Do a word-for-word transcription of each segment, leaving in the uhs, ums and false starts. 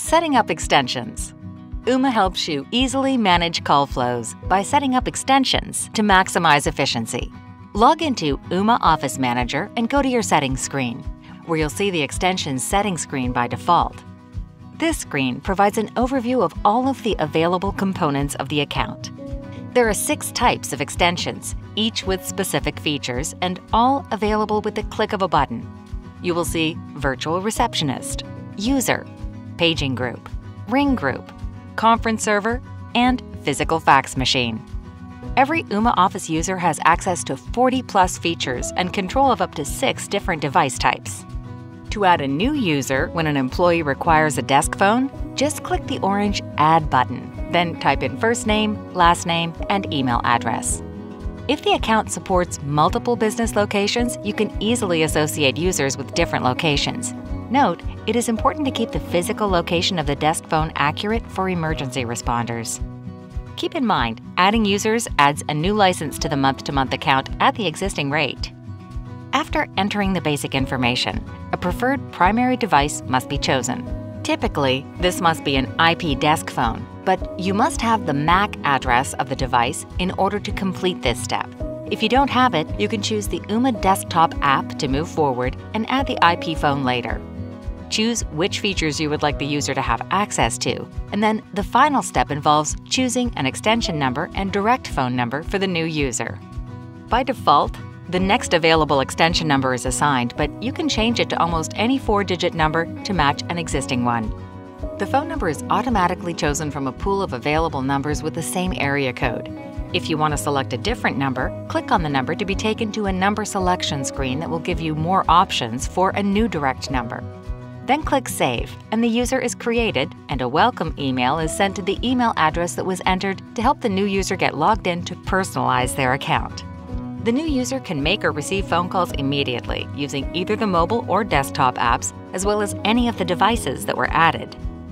Setting up extensions. Ooma helps you easily manage call flows by setting up extensions to maximize efficiency. Log into Ooma Office Manager and go to your settings screen, where you'll see the extensions settings screen by default. This screen provides an overview of all of the available components of the account. There are six types of extensions, each with specific features and all available with the click of a button. You will see Virtual Receptionist, User, Paging Group, Ring Group, Conference Server, and Physical Fax Machine. Every Ooma Office user has access to forty plus features and control of up to six different device types. To add a new user when an employee requires a desk phone, just click the orange Add button, then type in first name, last name, and email address. If the account supports multiple business locations, you can easily associate users with different locations. Note, it is important to keep the physical location of the desk phone accurate for emergency responders. Keep in mind, adding users adds a new license to the month-to-month account at the existing rate. After entering the basic information, a preferred primary device must be chosen. Typically, this must be an I P desk phone, but you must have the M A C address of the device in order to complete this step. If you don't have it, you can choose the Ooma Desktop app to move forward and add the I P phone later. Choose which features you would like the user to have access to, and then the final step involves choosing an extension number and direct phone number for the new user. By default, the next available extension number is assigned, but you can change it to almost any four-digit number to match an existing one. The phone number is automatically chosen from a pool of available numbers with the same area code. If you want to select a different number, click on the number to be taken to a number selection screen that will give you more options for a new direct number. Then click Save, and the user is created, and a welcome email is sent to the email address that was entered to help the new user get logged in to personalize their account. The new user can make or receive phone calls immediately using either the mobile or desktop apps, as well as any of the devices that were added.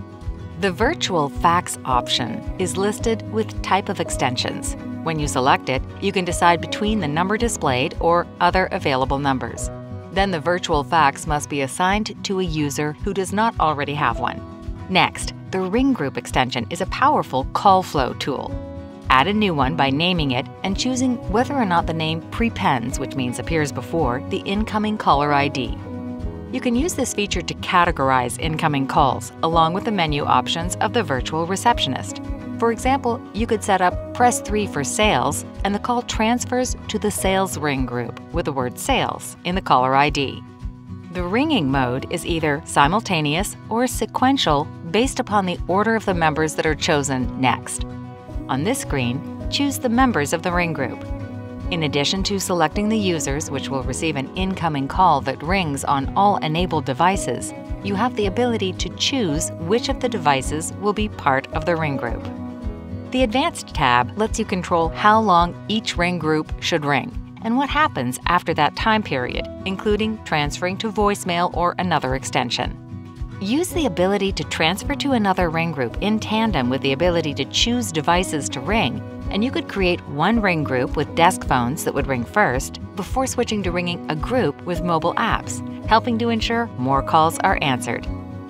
The Virtual Fax option is listed with type of extensions. When you select it, you can decide between the number displayed or other available numbers. Then the virtual fax must be assigned to a user who does not already have one. Next, the Ring Group extension is a powerful call flow tool. Add a new one by naming it and choosing whether or not the name prepends, which means appears before, the incoming caller I D. You can use this feature to categorize incoming calls, along with the menu options of the Virtual Receptionist. For example, you could set up Press three for Sales, and the call transfers to the Sales Ring Group with the word Sales in the caller I D. The ringing mode is either simultaneous or sequential based upon the order of the members that are chosen next. On this screen, choose the members of the ring group. In addition to selecting the users, which will receive an incoming call that rings on all enabled devices, you have the ability to choose which of the devices will be part of the ring group. The Advanced tab lets you control how long each ring group should ring and what happens after that time period, including transferring to voicemail or another extension. Use the ability to transfer to another ring group in tandem with the ability to choose devices to ring, and you could create one ring group with desk phones that would ring first before switching to ringing a group with mobile apps, helping to ensure more calls are answered.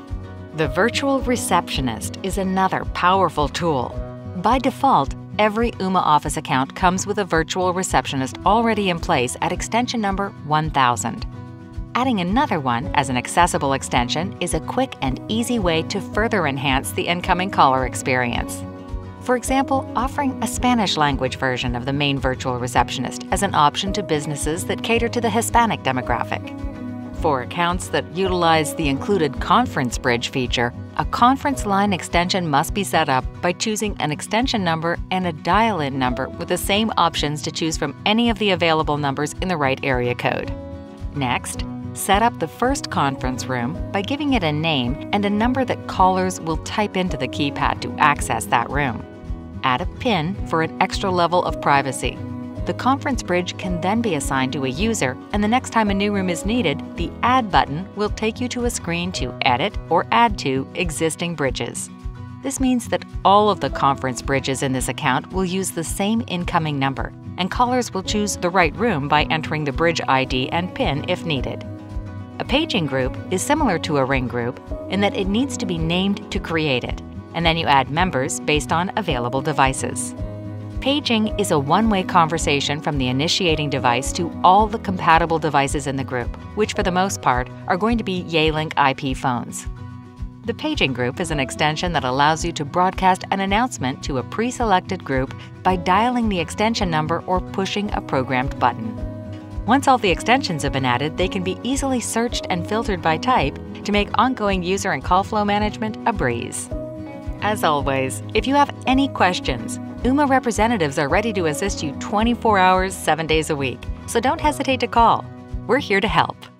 The Virtual Receptionist is another powerful tool. By default, every Ooma Office account comes with a virtual receptionist already in place at extension number one thousand. Adding another one as an accessible extension is a quick and easy way to further enhance the incoming caller experience. For example, offering a Spanish language version of the main virtual receptionist as an option to businesses that cater to the Hispanic demographic. For accounts that utilize the included Conference Bridge feature, a conference line extension must be set up by choosing an extension number and a dial-in number with the same options to choose from any of the available numbers in the right area code. Next, set up the first conference room by giving it a name and a number that callers will type into the keypad to access that room. Add a PIN for an extra level of privacy. The Conference Bridge can then be assigned to a user, and the next time a new room is needed, the Add button will take you to a screen to edit or add to existing bridges. This means that all of the conference bridges in this account will use the same incoming number, and callers will choose the right room by entering the bridge I D and PIN if needed. A paging group is similar to a ring group in that it needs to be named to create it, and then you add members based on available devices. Paging is a one-way conversation from the initiating device to all the compatible devices in the group, which for the most part are going to be Yealink I P phones. The paging group is an extension that allows you to broadcast an announcement to a pre-selected group by dialing the extension number or pushing a programmed button. Once all the extensions have been added, they can be easily searched and filtered by type to make ongoing user and call flow management a breeze. As always, if you have any questions, Ooma representatives are ready to assist you twenty-four hours, seven days a week, so don't hesitate to call. We're here to help.